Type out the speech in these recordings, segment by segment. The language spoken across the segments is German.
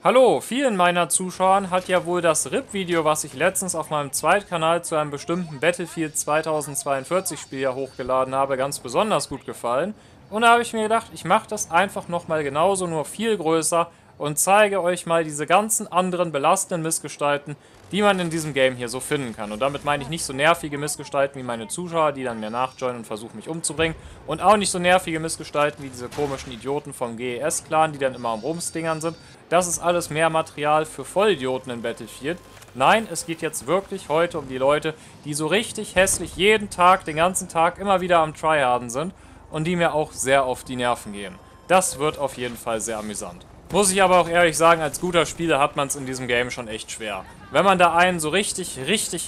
Hallo, vielen meiner Zuschauern hat ja wohl das RIP-Video, was ich letztens auf meinem Zweitkanal zu einem bestimmten Battlefield 2042 Spiel ja hochgeladen habe, ganz besonders gut gefallen. Und da habe ich mir gedacht, ich mache das einfach nochmal genauso, nur viel größer und zeige euch mal diese ganzen anderen belastenden Missgestalten, die man in diesem Game hier so finden kann. Und damit meine ich nicht so nervige Missgestalten wie meine Zuschauer, die dann mir nachjoinen und versuchen mich umzubringen. Und auch nicht so nervige Missgestalten wie diese komischen Idioten vom GES-Clan, die dann immer am Rumstingern sind. Das ist alles mehr Material für Vollidioten in Battlefield. Nein, es geht jetzt wirklich heute um die Leute, die so richtig hässlich jeden Tag, den ganzen Tag immer wieder am Tryharden sind und die mir auch sehr auf die Nerven gehen. Das wird auf jeden Fall sehr amüsant. Muss ich aber auch ehrlich sagen, als guter Spieler hat man es in diesem Game schon echt schwer. Wenn man da einen so richtig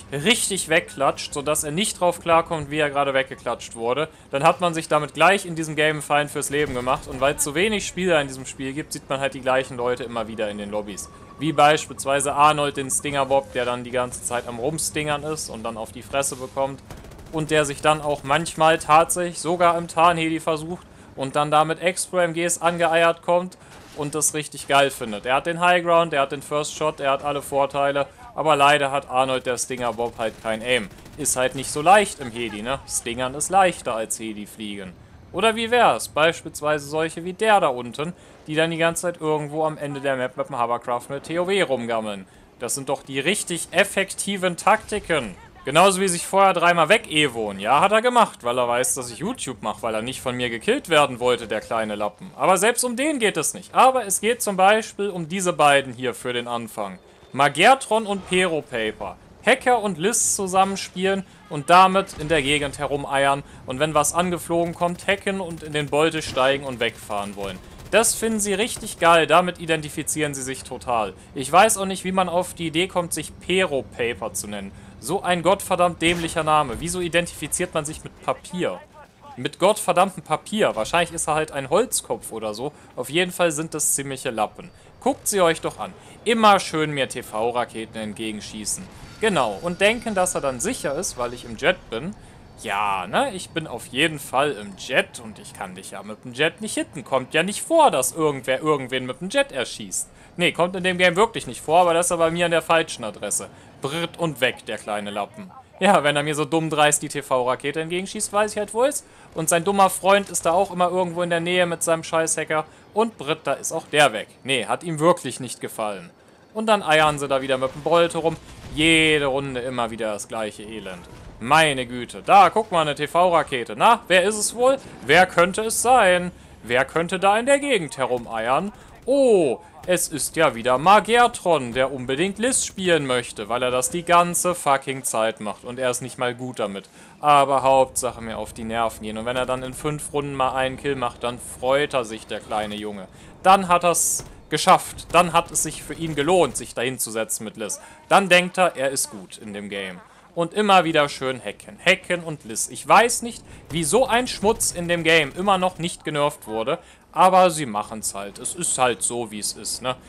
wegklatscht, sodass er nicht drauf klarkommt, wie er gerade weggeklatscht wurde, dann hat man sich damit gleich in diesem Game einen Feind fürs Leben gemacht. Und weil es so wenig Spieler in diesem Spiel gibt, sieht man halt die gleichen Leute immer wieder in den Lobbys. Wie beispielsweise Arnold, den Stingerbob, der dann die ganze Zeit am Rumstingern ist und dann auf die Fresse bekommt. Und der sich dann auch manchmal tatsächlich sogar im Tarnheli versucht und dann da mit Expro-MGs angeeiert kommt und das richtig geil findet. Er hat den Highground, er hat den First Shot, er hat alle Vorteile, aber leider hat Arnold, der Stinger Bob, halt kein Aim. Ist halt nicht so leicht im Heli, ne? Stingern ist leichter als Heli fliegen. Oder wie wär's? Beispielsweise solche wie der da unten, die dann die ganze Zeit irgendwo am Ende der Map mit dem Hovercraft mit TOW rumgammeln. Das sind doch die richtig effektiven Taktiken. Genauso wie sich vorher dreimal weg-evoen. Ja, hat er gemacht, weil er weiß, dass ich YouTube mache, weil er nicht von mir gekillt werden wollte, der kleine Lappen. Aber selbst um den geht es nicht. Aber es geht zum Beispiel um diese beiden hier für den Anfang. Magertron und Peropaper. Hacker und Liz zusammenspielen und damit in der Gegend herumeiern und wenn was angeflogen kommt, hacken und in den Bolte steigen und wegfahren wollen. Das finden sie richtig geil, damit identifizieren sie sich total. Ich weiß auch nicht, wie man auf die Idee kommt, sich Peropaper zu nennen. So ein gottverdammt dämlicher Name. Wieso identifiziert man sich mit Papier? Mit gottverdammtem Papier. Wahrscheinlich ist er halt ein Holzkopf oder so. Auf jeden Fall sind das ziemliche Lappen. Guckt sie euch doch an. Immer schön mir TV-Raketen entgegenschießen. Genau. Und denken, dass er dann sicher ist, weil ich im Jet bin. Ja, ne? Ich bin auf jeden Fall im Jet und ich kann dich ja mit dem Jet nicht hitten. Kommt ja nicht vor, dass irgendwer irgendwen mit dem Jet erschießt. Nee, kommt in dem Game wirklich nicht vor, aber das ist ja bei mir an der falschen Adresse. Brrrt und weg, der kleine Lappen. Ja, wenn er mir so dumm dreist die TV-Rakete entgegenschießt, weiß ich halt, wo er ist. Und sein dummer Freund ist da auch immer irgendwo in der Nähe mit seinem Scheißhacker. Und Britt, da ist auch der weg. Nee, hat ihm wirklich nicht gefallen. Und dann eiern sie da wieder mit dem Bolte rum. Jede Runde immer wieder das gleiche Elend. Meine Güte. Da, guck mal, eine TV-Rakete. Na, wer ist es wohl? Wer könnte es sein? Wer könnte da in der Gegend herumeiern? Oh, es ist ja wieder Magertron, der unbedingt Liz spielen möchte, weil er das die ganze fucking Zeit macht. Und er ist nicht mal gut damit. Aber Hauptsache mir auf die Nerven gehen. Und wenn er dann in 5 Runden mal einen Kill macht, dann freut er sich, der kleine Junge. Dann hat er es geschafft. Dann hat es sich für ihn gelohnt, sich dahin zu setzen mit Liz. Dann denkt er ist gut in dem Game. Und immer wieder schön hacken. Hacken und Liz. Ich weiß nicht, wie so ein Schmutz in dem Game immer noch nicht genervt wurde. Aber sie machen es halt. Es ist halt so, wie es ist, ne?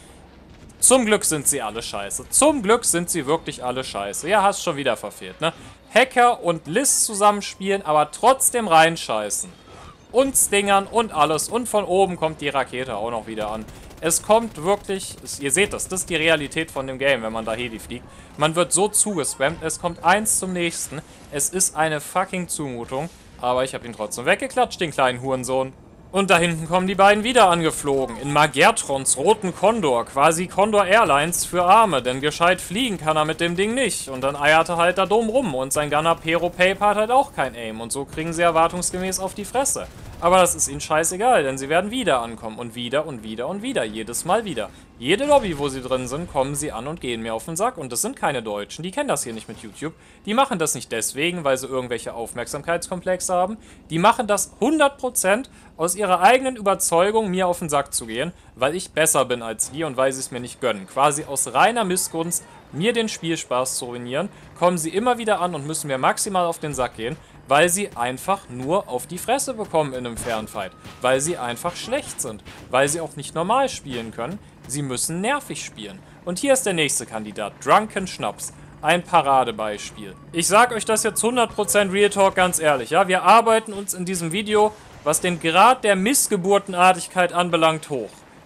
Zum Glück sind sie alle scheiße. Zum Glück sind sie wirklich alle scheiße. Ja, hast schon wieder verfehlt, ne? Hacker und Liz zusammenspielen, aber trotzdem reinscheißen. Und Stingern und alles. Und von oben kommt die Rakete auch noch wieder an. Es kommt wirklich, ihr seht das ist die Realität von dem Game, wenn man da Heli fliegt. Man wird so zugespammt, es kommt eins zum nächsten. Es ist eine fucking Zumutung. Aber ich habe ihn trotzdem weggeklatscht, den kleinen Hurensohn. Und da hinten kommen die beiden wieder angeflogen, in Magertrons roten Condor, quasi Condor Airlines für Arme, denn gescheit fliegen kann er mit dem Ding nicht. Und dann eiert er halt da dumm rum und sein Gunner Peropaper hat halt auch kein Aim und so kriegen sie erwartungsgemäß auf die Fresse. Aber das ist ihnen scheißegal, denn sie werden wieder ankommen und wieder und wieder und wieder, jedes Mal wieder. Jede Lobby, wo sie drin sind, kommen sie an und gehen mir auf den Sack. Und das sind keine Deutschen, die kennen das hier nicht mit YouTube. Die machen das nicht deswegen, weil sie irgendwelche Aufmerksamkeitskomplexe haben. Die machen das 100% aus ihrer eigenen Überzeugung, mir auf den Sack zu gehen, weil ich besser bin als die und weil sie es mir nicht gönnen. Quasi aus reiner Missgunst, mir den Spielspaß zu ruinieren, kommen sie immer wieder an und müssen mir maximal auf den Sack gehen, weil sie einfach nur auf die Fresse bekommen in einem Fernfight. Weil sie einfach schlecht sind. Weil sie auch nicht normal spielen können. Sie müssen nervig spielen. Und hier ist der nächste Kandidat, Drunken Schnaps. Ein Paradebeispiel. Ich sag euch das jetzt 100% Real Talk ganz ehrlich, ja? Wir arbeiten uns in diesem Video, was den Grad der Missgeburtenartigkeit anbelangt, hoch.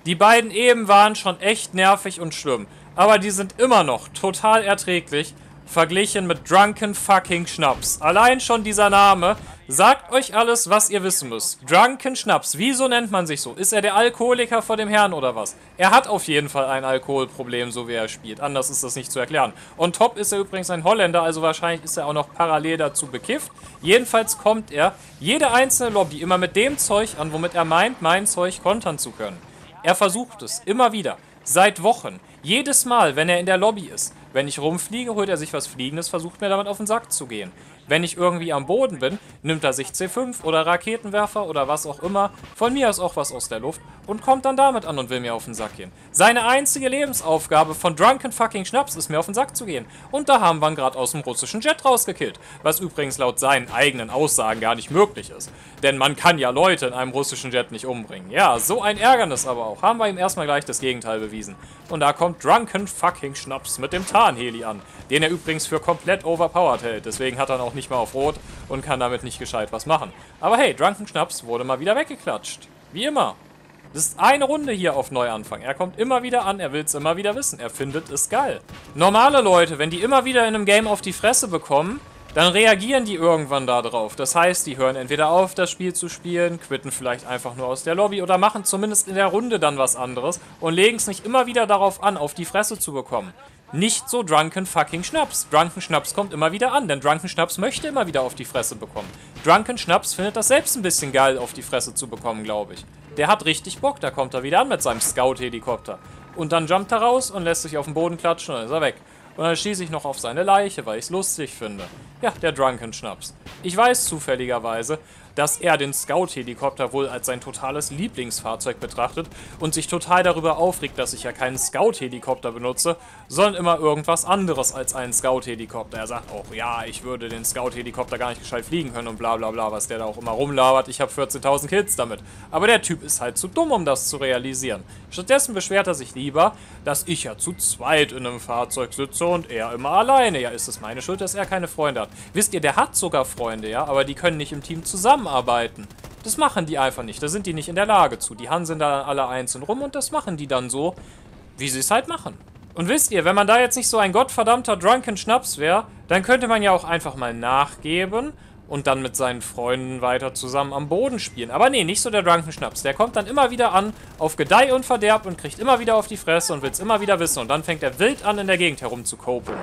Die beiden eben waren schon echt nervig und schlimm. Aber die sind immer noch total erträglich, verglichen mit Drunken Fucking Schnaps. Allein schon dieser Name sagt euch alles, was ihr wissen müsst. Drunken Schnaps, wieso nennt man sich so? Ist er der Alkoholiker vor dem Herrn oder was? Er hat auf jeden Fall ein Alkoholproblem, so wie er spielt. Anders ist das nicht zu erklären. On top ist er übrigens ein Holländer, also wahrscheinlich ist er auch noch parallel dazu bekifft. Jedenfalls kommt er jede einzelne Lobby immer mit dem Zeug an, womit er meint, mein Zeug kontern zu können. Er versucht es immer wieder. Seit Wochen. Jedes Mal, wenn er in der Lobby ist. Wenn ich rumfliege, holt er sich was Fliegendes, versucht mir damit auf den Sack zu gehen. Wenn ich irgendwie am Boden bin, nimmt er sich C5 oder Raketenwerfer oder was auch immer, von mir aus auch was aus der Luft, und kommt dann damit an und will mir auf den Sack gehen. Seine einzige Lebensaufgabe von Drunken Fucking Schnaps ist, mir auf den Sack zu gehen. Und da haben wir ihn gerade aus dem russischen Jet rausgekillt. Was übrigens laut seinen eigenen Aussagen gar nicht möglich ist. Denn man kann ja Leute in einem russischen Jet nicht umbringen. Ja, so ein Ärgernis aber auch. Haben wir ihm erstmal gleich das Gegenteil bewiesen. Und da kommt Drunken Fucking Schnaps mit dem Tarnheli an, den er übrigens für komplett overpowered hält. Deswegen hat er auch nicht mal auf Rot und kann damit nicht gescheit was machen. Aber hey, Drunken Schnaps wurde mal wieder weggeklatscht. Wie immer. Das ist eine Runde hier auf Neuanfang. Er kommt immer wieder an, er will es immer wieder wissen. Er findet es geil. Normale Leute, wenn die immer wieder in einem Game auf die Fresse bekommen, dann reagieren die irgendwann da drauf. Das heißt, die hören entweder auf, das Spiel zu spielen, quitten vielleicht einfach nur aus der Lobby oder machen zumindest in der Runde dann was anderes und legen es nicht immer wieder darauf an, auf die Fresse zu bekommen. Nicht so Drunken Fucking Schnaps. Drunken Schnaps kommt immer wieder an, denn Drunken Schnaps möchte immer wieder auf die Fresse bekommen. Drunken Schnaps findet das selbst ein bisschen geil, auf die Fresse zu bekommen, glaube ich. Der hat richtig Bock, da kommt er wieder an mit seinem Scout-Helikopter. Und dann jumpt er raus und lässt sich auf den Boden klatschen und dann ist er weg. Und dann schieße ich noch auf seine Leiche, weil ich es lustig finde. Ja, der Drunken Schnaps. Ich weiß zufälligerweise, dass er den Scout-Helikopter wohl als sein totales Lieblingsfahrzeug betrachtet und sich total darüber aufregt, dass ich ja keinen Scout-Helikopter benutze, sondern immer irgendwas anderes als einen Scout-Helikopter. Er sagt auch, ja, ich würde den Scout-Helikopter gar nicht gescheit fliegen können und bla bla bla, was der da auch immer rumlabert. Ich habe 14.000 Kills damit. Aber der Typ ist halt zu dumm, um das zu realisieren. Stattdessen beschwert er sich lieber, dass ich ja zu zweit in einem Fahrzeug sitze und er immer alleine. Ja, ist es meine Schuld, dass er keine Freunde hat? Wisst ihr, der hat sogar Freunde, ja, aber die können nicht im Team zusammenarbeiten. Das machen die einfach nicht, da sind die nicht in der Lage zu. Die hanseln da alle einzeln rum und das machen die dann so, wie sie es halt machen. Und wisst ihr, wenn man da jetzt nicht so ein gottverdammter Drunken Schnaps wäre, dann könnte man ja auch einfach mal nachgeben und dann mit seinen Freunden weiter zusammen am Boden spielen. Aber nee, nicht so der Drunken Schnaps. Der kommt dann immer wieder an, auf Gedeih und Verderb und kriegt immer wieder auf die Fresse und will es immer wieder wissen. Und dann fängt er wild an, in der Gegend herumzukopen.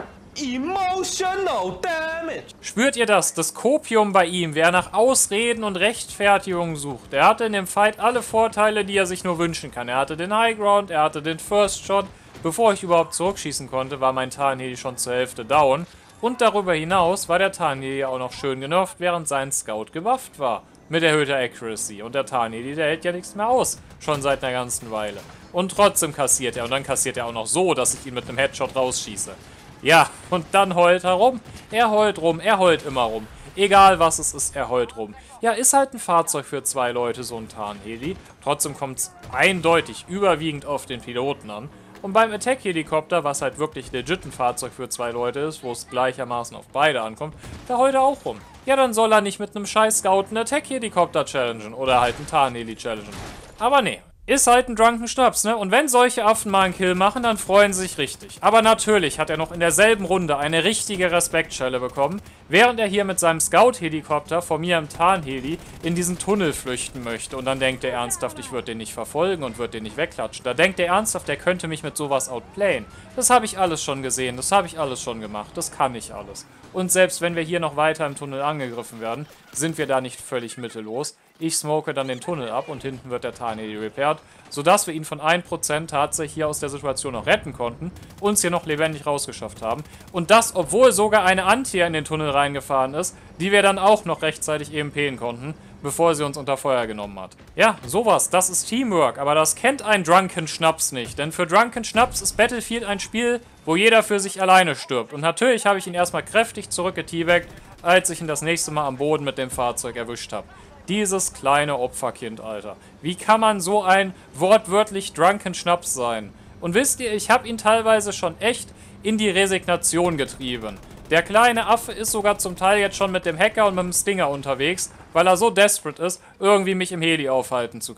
Emotional Damage. Spürt ihr das? Das Kopium bei ihm, wer nach Ausreden und Rechtfertigungen sucht. Er hatte in dem Fight alle Vorteile, die er sich nur wünschen kann. Er hatte den High Ground, er hatte den First Shot. Bevor ich überhaupt zurückschießen konnte, war mein Tarnheli schon zur Hälfte down. Und darüber hinaus war der Tarnheli auch noch schön genervt, während sein Scout gewafft war. Mit erhöhter Accuracy. Und der Tarnheli, der hält ja nichts mehr aus. Schon seit einer ganzen Weile. Und trotzdem kassiert er. Und dann kassiert er auch noch so, dass ich ihn mit einem Headshot rausschieße. Ja, und dann heult er rum. Er heult rum, er heult immer rum. Egal was es ist, er heult rum. Ja, ist halt ein Fahrzeug für zwei Leute, so ein Tarnheli. Trotzdem kommt es eindeutig überwiegend auf den Piloten an. Und beim Attack-Helikopter, was halt wirklich legit ein Fahrzeug für zwei Leute ist, wo es gleichermaßen auf beide ankommt, da heult er auch rum. Ja, dann soll er nicht mit einem scheiß Scout einen Attack-Helikopter challengen oder halt einen Tarnheli challengen. Aber nee. Ist halt ein Drunken Schnaps, ne? Und wenn solche Affen mal einen Kill machen, dann freuen sie sich richtig. Aber natürlich hat er noch in derselben Runde eine richtige Respektschelle bekommen, während er hier mit seinem Scout-Helikopter vor mir im Tarnheli in diesen Tunnel flüchten möchte. Und dann denkt er ernsthaft, ich würde den nicht verfolgen und würde den nicht wegklatschen. Da denkt er ernsthaft, er könnte mich mit sowas outplayen. Das habe ich alles schon gesehen, das habe ich alles schon gemacht, das kann ich alles. Und selbst wenn wir hier noch weiter im Tunnel angegriffen werden, sind wir da nicht völlig mittellos. Ich smoke dann den Tunnel ab und hinten wird der Tarnheli repaired, sodass wir ihn von 1% tatsächlich hier aus der Situation noch retten konnten, uns hier noch lebendig rausgeschafft haben. Und das, obwohl sogar eine Antia in den Tunnel reingefahren ist, die wir dann auch noch rechtzeitig EMPen konnten, bevor sie uns unter Feuer genommen hat. Ja, sowas, das ist Teamwork, aber das kennt ein Drunken Schnaps nicht. Denn für Drunken Schnaps ist Battlefield ein Spiel, wo jeder für sich alleine stirbt. Und natürlich habe ich ihn erstmal kräftig zurückgeteabagt, als ich ihn das nächste Mal am Boden mit dem Fahrzeug erwischt habe. Dieses kleine Opferkind, Alter. Wie kann man so ein wortwörtlich Drunken Schnaps sein? Und wisst ihr, ich habe ihn teilweise schon echt in die Resignation getrieben. Der kleine Affe ist sogar zum Teil jetzt schon mit dem Hacker und mit dem Stinger unterwegs, weil er so desperate ist, irgendwie mich im Heli aufhalten zu können.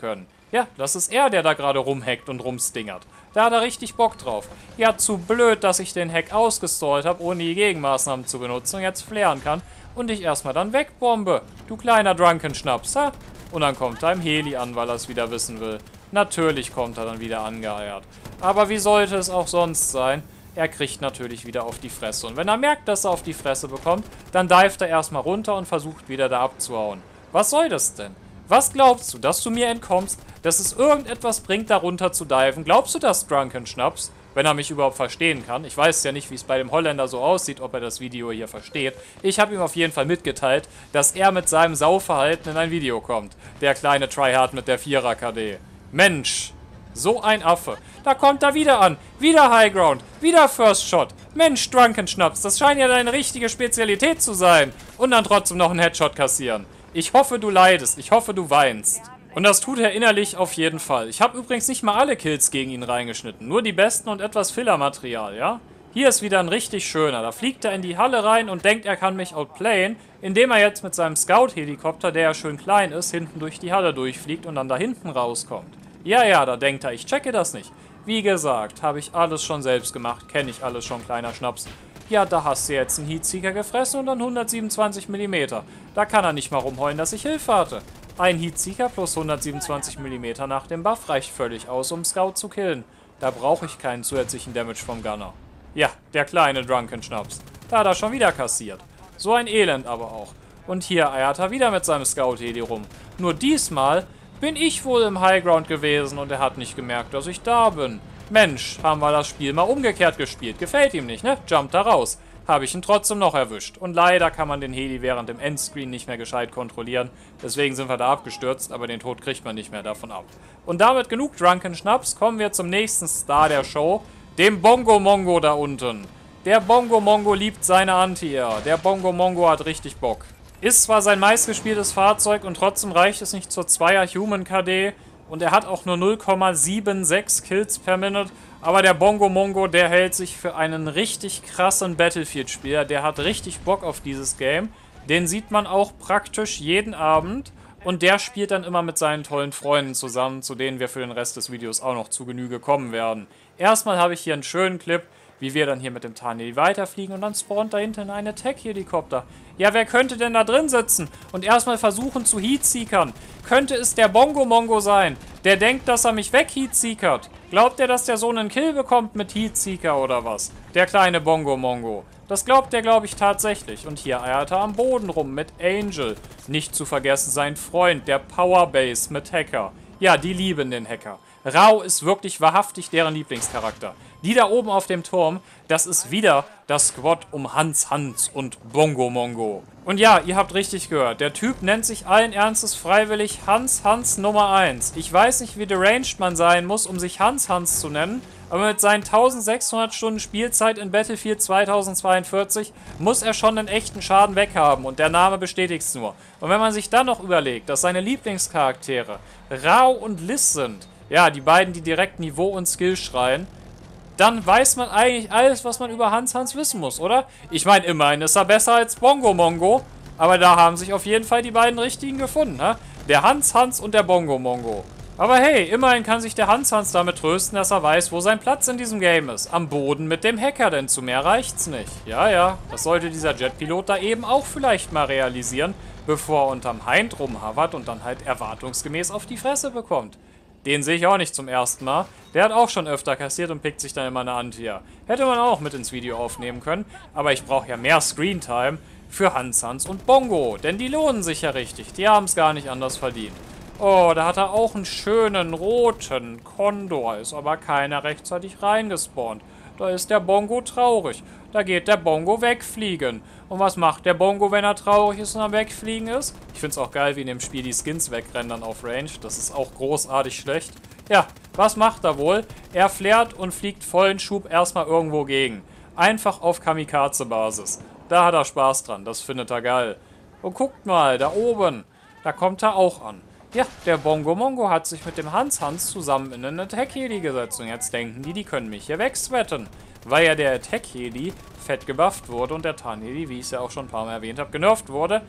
Ja, das ist er, der da gerade rumhackt und rumstingert. Da hat er richtig Bock drauf. Ja, zu blöd, dass ich den Hack ausgestallt habe, ohne die Gegenmaßnahmen zu benutzen und jetzt flären kann und dich erstmal dann wegbombe. Du kleiner Drunken-Schnaps, ha? Und dann kommt er im Heli an, weil er es wieder wissen will. Natürlich kommt er dann wieder angeeiert. Aber wie sollte es auch sonst sein? Er kriegt natürlich wieder auf die Fresse. Und wenn er merkt, dass er auf die Fresse bekommt, dann dived er erstmal runter und versucht wieder da abzuhauen. Was soll das denn? Was glaubst du, dass du mir entkommst, dass es irgendetwas bringt, da runter zu diven? Glaubst du das, Drunken Schnaps? Wenn er mich überhaupt verstehen kann. Ich weiß ja nicht, wie es bei dem Holländer so aussieht, ob er das Video hier versteht. Ich habe ihm auf jeden Fall mitgeteilt, dass er mit seinem Sauverhalten in ein Video kommt. Der kleine Tryhard mit der 4er KD. Mensch, so ein Affe. Da kommt er wieder an. Wieder Highground. Wieder First Shot. Mensch, Drunken Schnaps, das scheint ja deine richtige Spezialität zu sein. Und dann trotzdem noch einen Headshot kassieren. Ich hoffe, du leidest. Ich hoffe, du weinst. Und das tut er innerlich auf jeden Fall. Ich habe übrigens nicht mal alle Kills gegen ihn reingeschnitten. Nur die besten und etwas Fillermaterial, ja? Hier ist wieder ein richtig schöner. Da fliegt er in die Halle rein und denkt, er kann mich outplayen, indem er jetzt mit seinem Scout-Helikopter, der ja schön klein ist, hinten durch die Halle durchfliegt und dann da hinten rauskommt. Ja, da denkt er, ich checke das nicht. Wie gesagt, habe ich alles schon selbst gemacht, kenne ich alles schon, kleiner Schnaps. Ja, da hast du jetzt einen Heatseeker gefressen und dann 127 mm. Da kann er nicht mal rumheulen, dass ich Hilfe hatte. Ein Heatseeker plus 127 mm nach dem Buff reicht völlig aus, um Scout zu killen. Da brauche ich keinen zusätzlichen Damage vom Gunner. Ja, der kleine Drunken Schnaps. Da hat er schon wieder kassiert. So ein Elend aber auch. Und hier eiert er wieder mit seinem Scout-Heli rum. Nur diesmal bin ich wohl im Highground gewesen und er hat nicht gemerkt, dass ich da bin. Mensch, haben wir das Spiel mal umgekehrt gespielt. Gefällt ihm nicht, ne? Jumpt da raus. Habe ich ihn trotzdem noch erwischt. Und leider kann man den Heli während dem Endscreen nicht mehr gescheit kontrollieren. Deswegen sind wir da abgestürzt, aber den Tod kriegt man nicht mehr davon ab. Und damit genug Drunken Schnaps, kommen wir zum nächsten Star der Show, dem Bongo Mongo da unten. Der Bongo Mongo liebt seine Anti-Air. Der Bongo Mongo hat richtig Bock. Ist zwar sein meistgespieltes Fahrzeug und trotzdem reicht es nicht zur 2er Human KD. Und er hat auch nur 0,76 Kills per Minute. Aber der Bongo Mongo, der hält sich für einen richtig krassen Battlefield-Spieler. Der hat richtig Bock auf dieses Game. Den sieht man auch praktisch jeden Abend. Und der spielt dann immer mit seinen tollen Freunden zusammen, zu denen wir für den Rest des Videos auch noch zu Genüge kommen werden. Erstmal habe ich hier einen schönen Clip, wie wir dann hier mit dem Tarnheli weiterfliegen und dann spawnt da hinten ein Attack-Helikopter. Ja, wer könnte denn da drin sitzen und erstmal versuchen zu Heatseekern? Könnte es der Bongo Mongo sein, der denkt, dass er mich weg-Heatseekert? Glaubt er, dass der so einen Kill bekommt mit Heatseeker oder was? Der kleine Bongo Mongo. Das glaubt der, glaube ich, tatsächlich. Und hier eiert er am Boden rum mit Angel. Nicht zu vergessen sein Freund, der Powerbase mit Hacker. Ja, die lieben den Hacker. Rau ist wirklich wahrhaftig deren Lieblingscharakter. Die da oben auf dem Turm, das ist wieder das Squad um Hans und Bongo Mongo. Und ja, ihr habt richtig gehört, der Typ nennt sich allen Ernstes freiwillig Hans Nummer 1. Ich weiß nicht, wie deranged man sein muss, um sich Hans zu nennen, aber mit seinen 1600 Stunden Spielzeit in Battlefield 2042 muss er schon einen echten Schaden weghaben und der Name bestätigt es nur. Und wenn man sich dann noch überlegt, dass seine Lieblingscharaktere Rau und Liz sind, ja, die beiden, die direkt Niveau und Skill schreien, dann weiß man eigentlich alles, was man über Hans wissen muss, oder? Ich meine, immerhin ist er besser als Bongo Mongo, aber da haben sich auf jeden Fall die beiden richtigen gefunden, ne? Der Hans und der Bongo Mongo. Aber hey, immerhin kann sich der Hans damit trösten, dass er weiß, wo sein Platz in diesem Game ist. Am Boden mit dem Hacker, denn zu mehr reicht's nicht. Ja, das sollte dieser Jetpilot da eben auch vielleicht mal realisieren, bevor er unterm Hind rumhavert und dann halt erwartungsgemäß auf die Fresse bekommt. Den sehe ich auch nicht zum ersten Mal. Der hat auch schon öfter kassiert und pickt sich dann immer eine Antia. Hätte man auch mit ins Video aufnehmen können, aber ich brauche ja mehr Screentime für Hans und Bongo, denn die lohnen sich ja richtig. Die haben es gar nicht anders verdient. Oh, da hat er auch einen schönen roten Kondor, ist aber keiner rechtzeitig reingespawnt. Da ist der Bongo traurig. Da geht der Bongo wegfliegen. Und was macht der Bongo, wenn er traurig ist und am Wegfliegen ist? Ich finde es auch geil, wie in dem Spiel die Skins wegrendern auf Range. Das ist auch großartig schlecht. Ja, was macht er wohl? Er flärt und fliegt vollen Schub erstmal irgendwo gegen. Einfach auf Kamikaze-Basis. Da hat er Spaß dran, das findet er geil. Und guckt mal, da oben, da kommt er auch an. Ja, der Bongo Mongo hat sich mit dem Hans zusammen in einen Attack-Heli gesetzt. Und jetzt denken die können mich hier wegsweaten. Weil ja der Attack-Heli fett gebufft wurde und der Tarnheli, wie ich es ja auch schon ein paar Mal erwähnt habe, genervt wurde.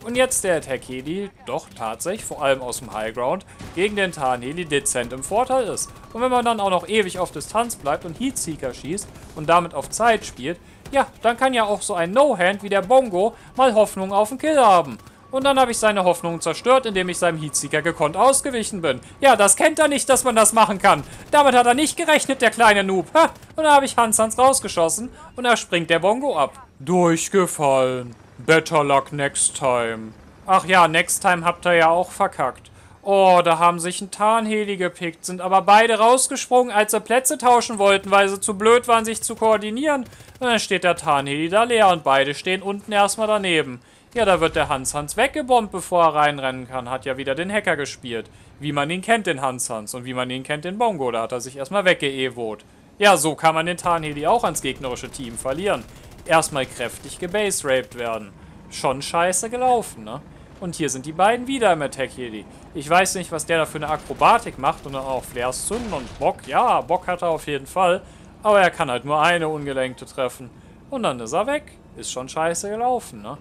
Und jetzt der Attack-Heli doch tatsächlich, vor allem aus dem Highground, gegen den Tarnheli dezent im Vorteil ist. Und wenn man dann auch noch ewig auf Distanz bleibt und Heatseeker schießt und damit auf Zeit spielt, ja, dann kann ja auch so ein No-Hand wie der Bongo mal Hoffnung auf einen Kill haben. Und dann habe ich seine Hoffnung zerstört, indem ich seinem Heatseeker gekonnt ausgewichen bin. Ja, das kennt er nicht, dass man das machen kann. Damit hat er nicht gerechnet, der kleine Noob. Ha! Und da habe ich Hans rausgeschossen und da springt der Bongo ab. Durchgefallen. Better luck next time. Ach ja, next time habt ihr ja auch verkackt. Oh, da haben sich ein Tarnheli gepickt, sind aber beide rausgesprungen, als sie Plätze tauschen wollten, weil sie zu blöd waren, sich zu koordinieren. Und dann steht der Tarnheli da leer und beide stehen unten erstmal daneben. Ja, da wird der Hans weggebombt, bevor er reinrennen kann. Hat ja wieder den Hacker gespielt. Wie man ihn kennt, den Hans. Und wie man ihn kennt, den Bongo. Da hat er sich erstmal weggeevot. Ja, so kann man den Tarnheli auch ans gegnerische Team verlieren. Erstmal kräftig gebase-raped werden. Schon scheiße gelaufen, ne? Und hier sind die beiden wieder im Attack-Heli. Ich weiß nicht, was der da für eine Akrobatik macht und dann auch Flares zünden und Bock. Ja, Bock hat er auf jeden Fall. Aber er kann halt nur eine Ungelenkte treffen. Und dann ist er weg. Ist schon scheiße gelaufen, ne?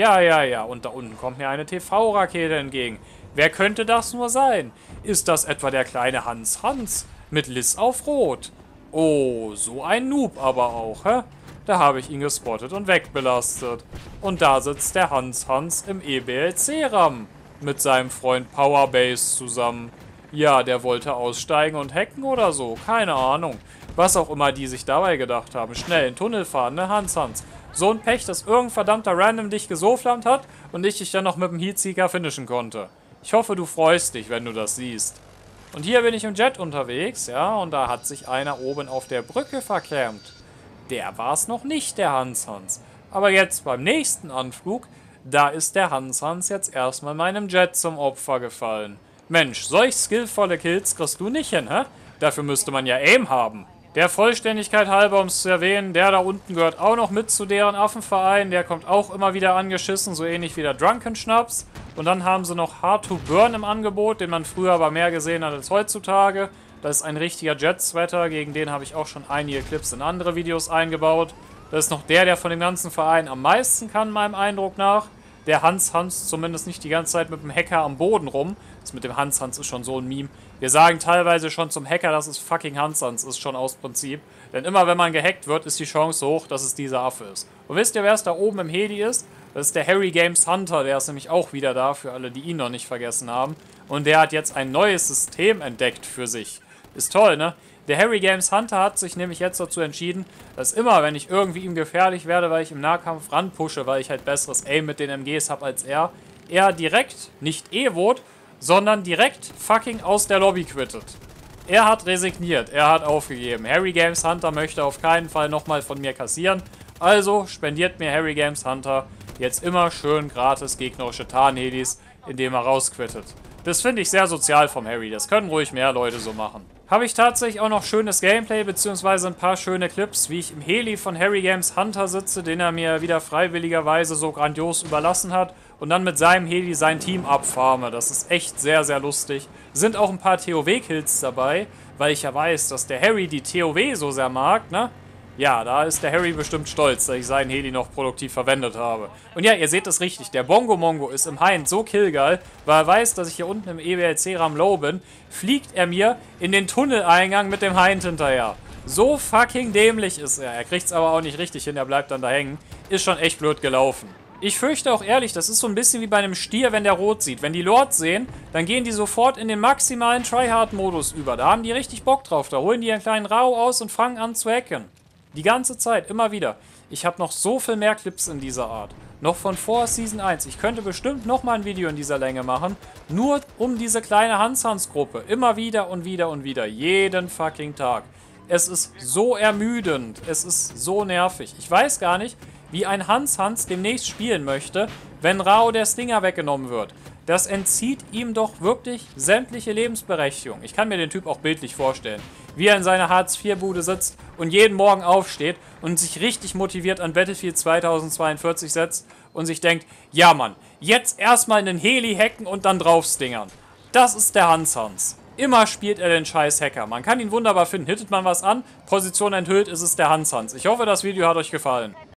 Ja. Und da unten kommt mir eine TV-Rakete entgegen. Wer könnte das nur sein? Ist das etwa der kleine Hans mit Liz auf Rot? Oh, so ein Noob aber auch, hä? Da habe ich ihn gespottet und wegbelastet. Und da sitzt der Hans im EBLC-RAM mit seinem Freund Powerbase zusammen. Ja, der wollte aussteigen und hacken oder so. Keine Ahnung. Was auch immer die sich dabei gedacht haben. Schnell in den Tunnel fahren, ne, Hans. So ein Pech, dass irgendein verdammter Random dich gesoflamt hat und ich dich dann noch mit dem Heatseeker finishen konnte. Ich hoffe, du freust dich, wenn du das siehst. Und hier bin ich im Jet unterwegs, ja, und da hat sich einer oben auf der Brücke verklemmt. Der war es noch nicht, der Hans. Aber jetzt beim nächsten Anflug, da ist der Hans jetzt erstmal meinem Jet zum Opfer gefallen. Mensch, solch skillvolle Kills kriegst du nicht hin, hä? Dafür müsste man ja Aim haben. Der Vollständigkeit halber, um es zu erwähnen, der da unten gehört auch noch mit zu deren Affenverein. Der kommt auch immer wieder angeschissen, so ähnlich wie der Drunken Schnaps. Und dann haben sie noch Hard to Burn im Angebot, den man früher aber mehr gesehen hat als heutzutage. Das ist ein richtiger Jet-Sweater, gegen den habe ich auch schon einige Clips in andere Videos eingebaut. Das ist noch der von dem ganzen Verein am meisten kann, meinem Eindruck nach. Der Hans zumindest nicht die ganze Zeit mit dem Hacker am Boden rum. Das mit dem Hans ist schon so ein Meme. Wir sagen teilweise schon zum Hacker, dass es fucking Hans ist schon aus Prinzip. Denn immer wenn man gehackt wird, ist die Chance hoch, dass es dieser Affe ist. Und wisst ihr, wer es da oben im Heli ist? Das ist der Harry Games Hunter, der ist nämlich auch wieder da, für alle, die ihn noch nicht vergessen haben. Und der hat jetzt ein neues System entdeckt für sich. Ist toll, ne? Der Harry Games Hunter hat sich nämlich jetzt dazu entschieden, dass immer, wenn ich irgendwie ihm gefährlich werde, weil ich im Nahkampf ranpushe, weil ich halt besseres Aim mit den MGs habe als er direkt, nicht evot, sondern direkt fucking aus der Lobby quittet. Er hat resigniert, er hat aufgegeben. Harry Games Hunter möchte auf keinen Fall nochmal von mir kassieren. Also spendiert mir Harry Games Hunter jetzt immer schön gratis gegnerische Tarnhelis, indem er rausquittet. Das finde ich sehr sozial vom Harry, das können ruhig mehr Leute so machen. Habe ich tatsächlich auch noch schönes Gameplay, beziehungsweise ein paar schöne Clips, wie ich im Heli von Harry Games Hunter sitze, den er mir wieder freiwilligerweise so grandios überlassen hat, und dann mit seinem Heli sein Team abfarme. Das ist echt sehr, sehr lustig. Sind auch ein paar TOW-Kills dabei, weil ich ja weiß, dass der Harry die TOW so sehr mag, ne? Ja, da ist der Harry bestimmt stolz, dass ich seinen Heli noch produktiv verwendet habe. Und ja, ihr seht es richtig, der Bongo Mongo ist im Hind so killgeil, weil er weiß, dass ich hier unten im EBLC-RAM low bin, fliegt er mir in den Tunneleingang mit dem Hind hinterher. So fucking dämlich ist er. Er kriegt es aber auch nicht richtig hin, er bleibt dann da hängen. Ist schon echt blöd gelaufen. Ich fürchte auch ehrlich, das ist so ein bisschen wie bei einem Stier, wenn der rot sieht. Wenn die Lords sehen, dann gehen die sofort in den maximalen Tryhard-Modus über. Da haben die richtig Bock drauf. Da holen die einen kleinen Rau aus und fangen an zu hacken. Die ganze Zeit, immer wieder. Ich habe noch so viel mehr Clips in dieser Art. Noch von vor Season 1. Ich könnte bestimmt nochmal ein Video in dieser Länge machen. Nur um diese kleine Hans-Gruppe. Immer wieder und wieder und wieder. Jeden fucking Tag. Es ist so ermüdend. Es ist so nervig. Ich weiß gar nicht, wie ein Hans demnächst spielen möchte, wenn Rao der Stinger weggenommen wird. Das entzieht ihm doch wirklich sämtliche Lebensberechtigung. Ich kann mir den Typ auch bildlich vorstellen. Wie er in seiner Hartz-IV-Bude sitzt und jeden Morgen aufsteht und sich richtig motiviert an Battlefield 2042 setzt und sich denkt, ja Mann, jetzt erstmal einen Heli hacken und dann draufstingern. Das ist der Hans. Immer spielt er den scheiß Hacker. Man kann ihn wunderbar finden. Hittet man was an, Position enthüllt, ist es der Hans. Ich hoffe, das Video hat euch gefallen.